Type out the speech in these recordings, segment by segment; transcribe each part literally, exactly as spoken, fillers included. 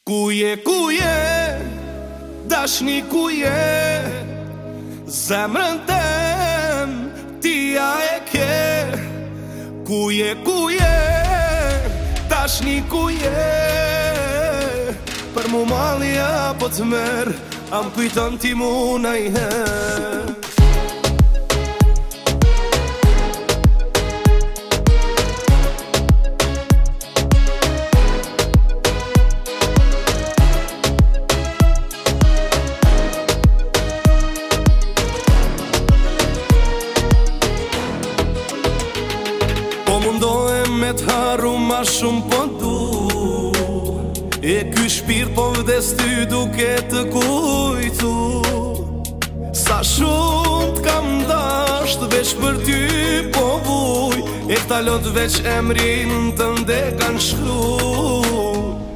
Ku je, ku je, dashni ku je, zemrën tem tia e ke. Ku je, ku je, dashni ku je, për mu malja po të merë, am kujton ti mu najher. Mundohem me t'harru ma shumë po du, e ky shpirt po vdes ty duke të kujtu. Sa shumë t'kam dasht veç për ty po vuj, e këta lot veç emrin të nde kan shkru.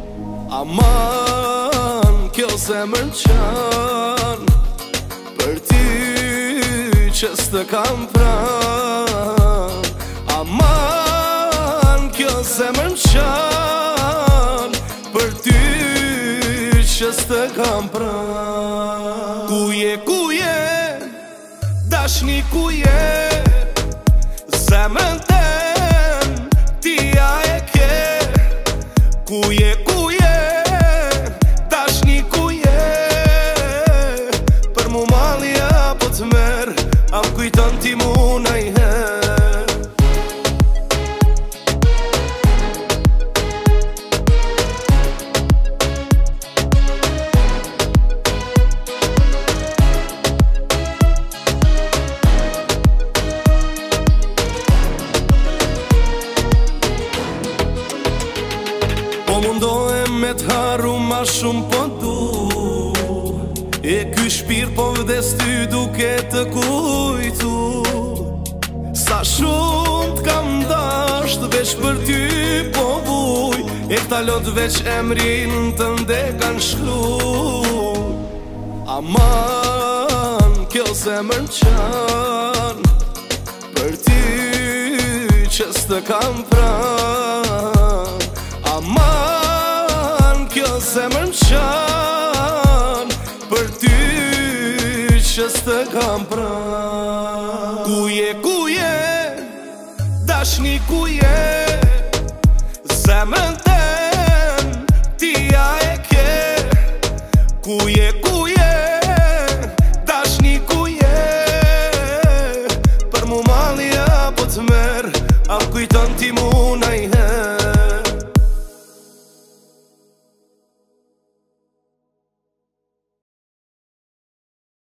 Aman, kjo zemër qan, për ty që s'të kam pran. Aman, kjo zemër m'qan, për ty që s'të kam pran. Ku je, ku je, dashni ku je, zemrën tem tia e ke. Ku je, ku je, dashni ku je, për mu malja po të merë, am kujton ti mu najher. Po mundohem me t'harru ma shumë po du, e ky shpirt po vdes ty duke të kujtu. Sa shumë t'kam dasht veç për ty po vuj, e këta lot veç emrin të nde kan shkru. Aman, kjo zemër qan, për ty që s'të kam pran. Aman, kjo zemër m'qan, për ty që s'të kam pran. Ku je, ku je, dashni ku je, zemrën tem tia e ke. Ku je,